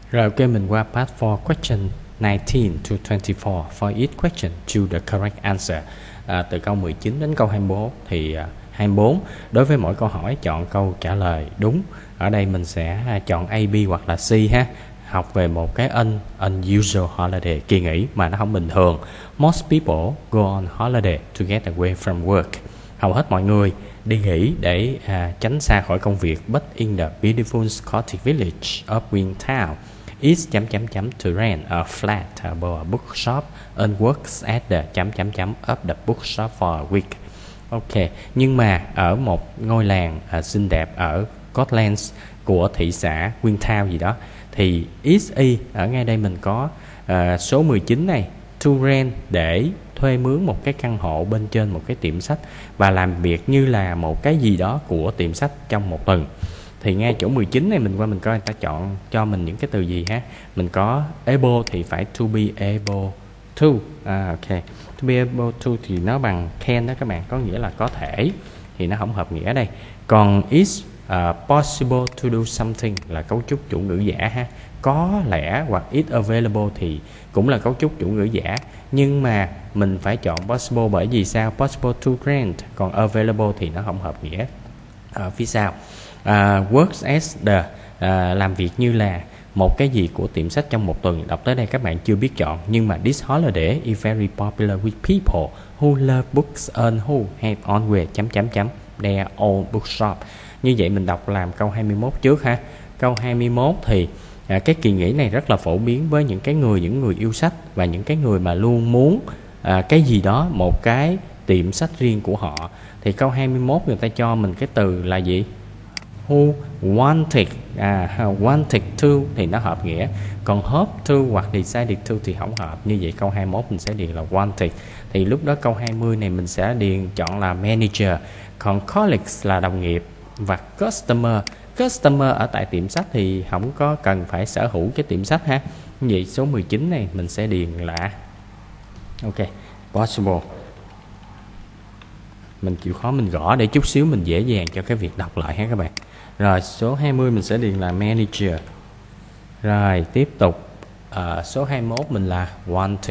Rồi ok, mình qua part 4, question 19 to 24. For each question, choose the correct answer. Từ câu 19 đến câu 21 thì 24. Đối với mỗi câu hỏi chọn câu trả lời đúng. Ở đây mình sẽ chọn A, B hoặc là C ha. Học về một cái unusual holiday, kỳ nghỉ mà nó không bình thường. Most people go on holiday to get away from work. Hầu hết mọi người đi nghỉ để tránh xa khỏi công việc. But in the beautiful Scottish village of Windtown, is to rent a flat above a bookshop and works at the of the bookshop for a week. Ok, nhưng mà ở một ngôi làng xinh đẹp ở Scotland của thị xã Windtown gì đó thì is ở ngay đây mình có số 19 này, to rent để thuê mướn một cái căn hộ bên trên một cái tiệm sách và làm việc như là một cái gì đó của tiệm sách trong một tuần. Thì ngay chỗ 19 này mình qua mình coi người ta chọn cho mình những cái từ gì ha. Mình có able thì phải to be able to. Ok, to be able to thì nó bằng can đó các bạn, có nghĩa là có thể, thì nó không hợp nghĩa đây. Còn is possible to do something là cấu trúc chủ ngữ giả ha. Có lẽ hoặc is available thì cũng là cấu trúc chủ ngữ giả, nhưng mà mình phải chọn possible bởi vì sao? Possible to grant, còn available thì nó không hợp nghĩa. Ở phía sau works as the làm việc như là một cái gì của tiệm sách trong một tuần. Đọc tới đây các bạn chưa biết chọn, nhưng mà this holiday is very popular with people who love books and who have always their own bookshop. Như vậy mình đọc làm câu 21 trước ha. Câu 21 thì cái kỳ nghỉ này rất là phổ biến với những người yêu sách và những cái người mà luôn muốn cái gì đó, một cái tiệm sách riêng của họ. Thì câu 21 người ta cho mình cái từ là gì? Who wanted to thì nó hợp nghĩa, còn hope to hoặc decided to thì không hợp. Như vậy câu 21 mình sẽ điền là wanted. Thì lúc đó câu 20 này mình sẽ chọn là manager, còn colleagues là đồng nghiệp, và customer ở tại tiệm sách thì không có cần phải sở hữu cái tiệm sách ha. Như vậy số 19 này mình sẽ điền là ok, possible. Mình chịu khó mình gõ để chút xíu mình dễ dàng cho cái việc đọc lại ha các bạn. Rồi số 20 mình sẽ điền là manager. Rồi tiếp tục số 21 mình là wanted.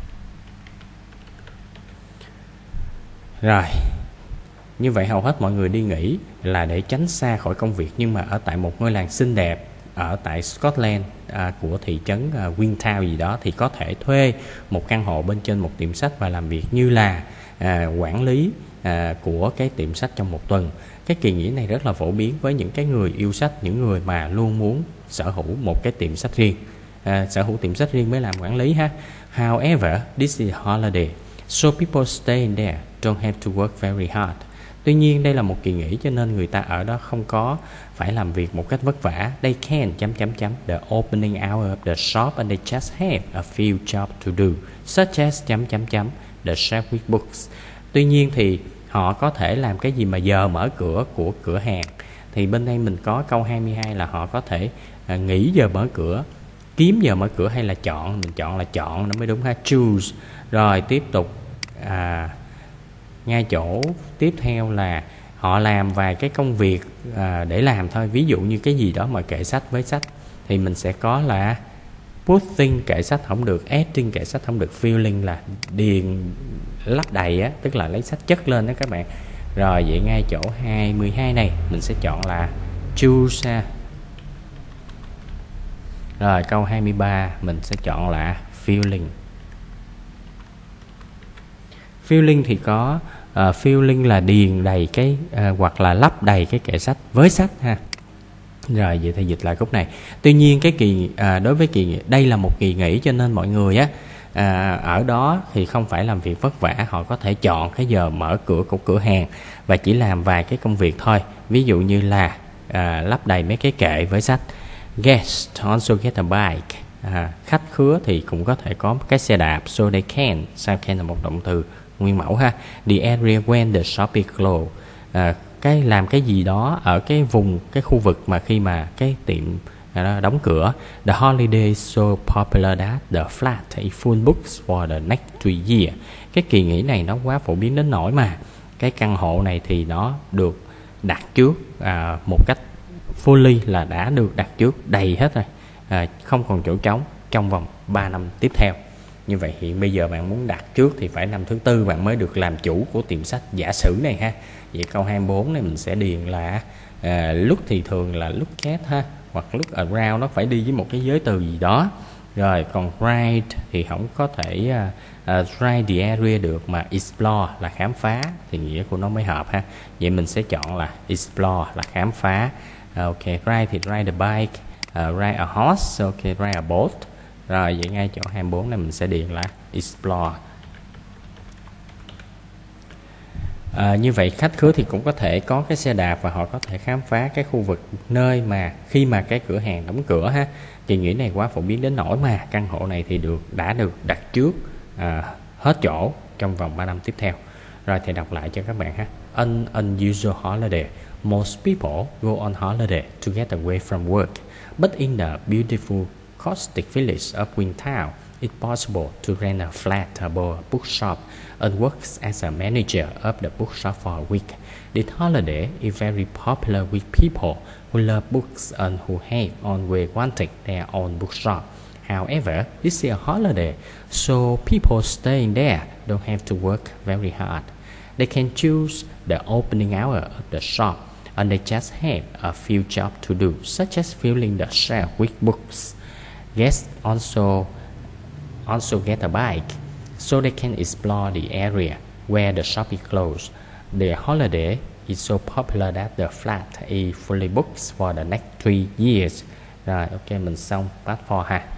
Rồi như vậy hầu hết mọi người đi nghỉ là để tránh xa khỏi công việc, nhưng mà ở tại một ngôi làng xinh đẹp ở tại Scotland của thị trấn Windtown gì đó thì có thể thuê một căn hộ bên trên một tiệm sách và làm việc như là quản lý của cái tiệm sách trong một tuần. Cái kỳ nghỉ này rất là phổ biến với những cái người yêu sách, những người mà luôn muốn sở hữu một cái tiệm sách riêng, sở hữu tiệm sách riêng mới làm quản lý ha. However, this is holiday, so people stay in there, don't have to work very hard. Tuy nhiên đây là một kỳ nghỉ cho nên người ta ở đó không có phải làm việc một cách vất vả. They can the opening hour of the shop and they just have a few jobs to do, such as the shelf with books. Tuy nhiên thì họ có thể làm cái gì mà giờ mở cửa của cửa hàng. Thì bên đây mình có câu 22 là họ có thể nghỉ giờ mở cửa, kiếm giờ mở cửa hay là chọn. Mình chọn là chọn nó mới đúng ha, choose. Rồi tiếp tục ngay chỗ tiếp theo là họ làm vài cái công việc để làm thôi. Ví dụ như cái gì đó mà kệ sách với sách thì mình sẽ có là putting kệ sách không được, adding kệ sách không được, filling là điền lấp đầy á, tức là lấy sách chất lên đó các bạn. Rồi vậy ngay chỗ 22 này mình sẽ chọn là choose. Rồi câu 23 mình sẽ chọn là filling. Filling thì có filling là điền đầy cái hoặc là lấp đầy cái kệ sách với sách ha. Rồi vậy thì dịch lại khúc này. Tuy nhiên cái đối với đây là một kỳ nghỉ cho nên mọi người ở đó thì không phải làm việc vất vả, họ có thể chọn cái giờ mở cửa của cửa hàng và chỉ làm vài cái công việc thôi. Ví dụ như là lấp đầy mấy cái kệ với sách. Guests also get a bike. Khách khứa thì cũng có thể có cái xe đạp. So they can. Sao can là một động từ nguyên mẫu ha. The area when the shop is closed. Cái làm cái gì đó ở cái vùng, cái khu vực mà khi mà cái tiệm đóng cửa. The holiday is so popular that the flat is full books for the next 3 years. Cái kỳ nghỉ này nó quá phổ biến đến nỗi mà cái căn hộ này thì nó được đặt trước một cách fully, là đã được đặt trước đầy hết rồi. không còn chỗ trống trong vòng 3 năm tiếp theo. Như vậy hiện bây giờ bạn muốn đặt trước thì phải năm thứ tư bạn mới được làm chủ của tiệm sách giả sử này ha. Vậy câu 24 này mình sẽ điền là look thì thường là look at ha, hoặc look around, nó phải đi với một cái giới từ gì đó. Rồi còn ride thì không có thể ride the area được, mà explore là khám phá thì nghĩa của nó mới hợp ha. Vậy mình sẽ chọn là explore là khám phá. Ok, ride thì ride the bike, ride a horse, ok, ride a boat. Rồi vậy ngay chỗ 24 này mình sẽ điền là explore. Như vậy khách khứa thì cũng có thể có cái xe đạp và họ có thể khám phá cái khu vực nơi mà khi mà cái cửa hàng đóng cửa ha. Kỳ nghỉ này quá phổ biến đến nỗi mà căn hộ này thì đã được đặt trước hết chỗ trong vòng 3 năm tiếp theo. Rồi thì đọc lại cho các bạn ha. An unusual holiday. Most people go on holiday to get away from work, but in the beautiful caustic village of Queenstown, it's possible to rent a flat above a bookshop and work as a manager of the bookshop for a week. This holiday is very popular with people who love books and who have always wanted their own bookshop. However, this is a holiday, so people staying there don't have to work very hard. They can choose the opening hour of the shop, and they just have a few jobs to do, such as filling the shelf with books. Guests also get a bike, so they can explore the area where the shop is closed. The holiday is so popular that the flat is fully booked for the next 3 years. Rồi ok, mình xong part 4 ha.